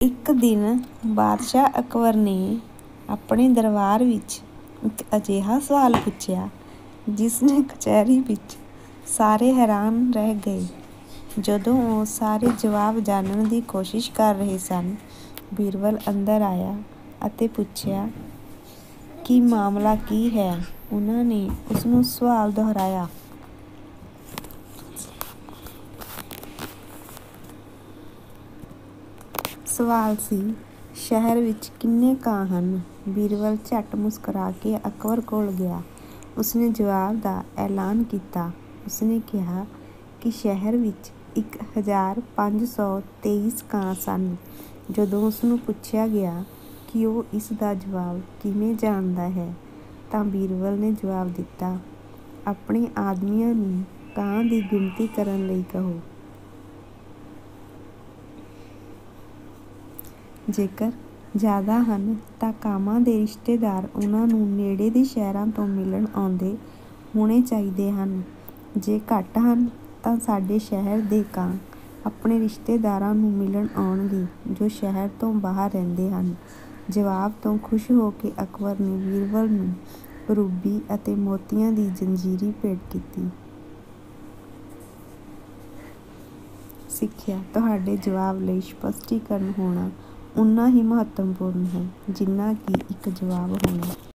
ਇੱਕ ਦਿਨ ਬਾਦਸ਼ਾਹ ਅਕਬਰ ਨੇ ਆਪਣੇ ਦਰਬਾਰ ਵਿੱਚ ਇੱਕ ਅਜਿਹਾ ਸਵਾਲ ਪੁੱਛਿਆ ਜਿਸ ਨੇ ਕਚਹਿਰੀ ਵਿੱਚ ਸਾਰੇ ਹੈਰਾਨ ਰਹਿ ਗਏ। ਜਦੋਂ ਉਹ ਸਾਰੇ ਜਵਾਬ ਜਾਣਨ ਦੀ ਕੋਸ਼ਿਸ਼ ਕਰ ਰਹੇ ਸਨ, ਬੀਰਬਲ ਅੰਦਰ ਆਇਆ ਅਤੇ ਪੁੱਛਿਆ, "ਕੀ ਮਾਮਲਾ ਕੀ ਹੈ?" ਉਹਨਾਂ ਨੇ ਉਸਨੂੰ ਸਵਾਲ ਦੁਹਰਾਇਆ। ਸਵਾਲ ਸੀ, "ਸ਼ਹਿਰ ਵਿੱਚ ਕਿੰਨੇ ਕਾਂ ਹਨ?" ਬੀਰਬਲ ਝੱਟ ਮੁਸਕਰਾ ਕੇ ਅਕਬਰ ਕੋਲ ਗਿਆ। ਉਸਨੇ ਜਵਾਬ ਦਾ ਐਲਾਨ ਕੀਤਾ। ਉਸਨੇ ਕਿਹਾ ਕਿ ਸ਼ਹਿਰ ਵਿੱਚ 1523 ਕਾਂ ਸਨ। ਜਦੋਂ ਉਸਨੂੰ ਪੁੱਛਿਆ ਗਿਆ ਕਿ ਉਹ ਇਸ ਦਾ ਜਵਾਬ ਕਿਵੇਂ ਜਾਣਦਾ ਹੈ, ਤਾਂ ਬੀਰਬਲ ਨੇ ਜਵਾਬ ਦਿੱਤਾ, "ਆਪਣੇ ਆਦਮੀਆਂ ਨੂੰ ਕਾਂ ਦੀ ਗਿਣਤੀ ਕਰਨ ਲਈ ਕਹੋ। ਜੇਕਰ ਜ਼ਿਆਦਾ ਹਨ ਤਾਂ ਕਾਵਾਂ ਦੇ ਰਿਸ਼ਤੇਦਾਰ ਉਹਨਾਂ ਨੂੰ ਨੇੜੇ ਦੇ ਸ਼ਹਿਰਾਂ ਤੋਂ ਮਿਲਣ ਆਉਂਦੇ ਹੋਣੇ ਚਾਹੀਦੇ ਹਨ। ਜੇ ਘੱਟ ਹਨ ਤਾਂ ਸਾਡੇ ਸ਼ਹਿਰ ਦੇ ਕਾਂ ਆਪਣੇ ਰਿਸ਼ਤੇਦਾਰਾਂ ਨੂੰ ਮਿਲਣ ਆਉਣਗੇ ਜੋ ਸ਼ਹਿਰ ਤੋਂ ਬਾਹਰ ਰਹਿੰਦੇ ਹਨ।" ਜਵਾਬ ਤੋਂ ਖੁਸ਼ ਹੋ ਕੇ ਅਕਬਰ ਨੇ ਬੀਰਬਲ ਨੂੰ ਰੂਬੀ ਅਤੇ ਮੋਤੀਆਂ ਦੀ ਜੰਜੀਰੀ ਭੇਟ ਕੀਤੀ। ਸਿੱਖਿਆ: ਤੁਹਾਡੇ ਜਵਾਬ ਲਈ ਸਪਸ਼ਟੀਕਰਨ ਹੋਣਾ ਓਨਾ ਹੀ ਮਹੱਤਵਪੂਰਨ ਹੈ ਜਿੰਨਾ ਕਿ ਇੱਕ ਜਵਾਬ ਹੋਣਾ।